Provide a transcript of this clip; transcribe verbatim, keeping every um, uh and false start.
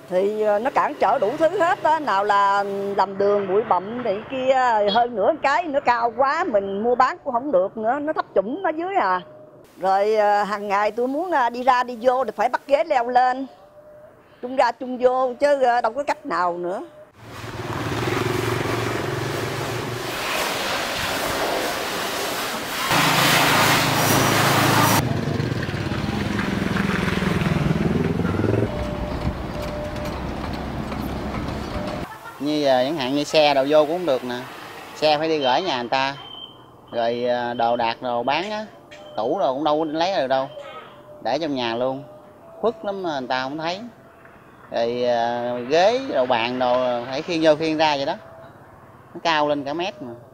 thì nó cản trở đủ thứ hết á, nào là làm đường bụi bặm này kia, hơn nữa cái nó cao quá mình mua bán cũng không được nữa, nó thấp trũng ở dưới à. Rồi hàng ngày tôi muốn đi ra đi vô thì phải bắt ghế leo lên, chung ra chung vô chứ đâu có cách nào nữa. Như giờ chẳng hạn như xe đồ vô cũng không được nè, xe phải đi gửi nhà người ta, rồi đồ đạc đồ bán á, tủ đồ cũng đâu có lấy được đâu, để trong nhà luôn, khuất lắm người ta không thấy. Rồi ghế đồ bàn đồ phải khiêng vô khiêng ra vậy đó, nó cao lên cả mét mà.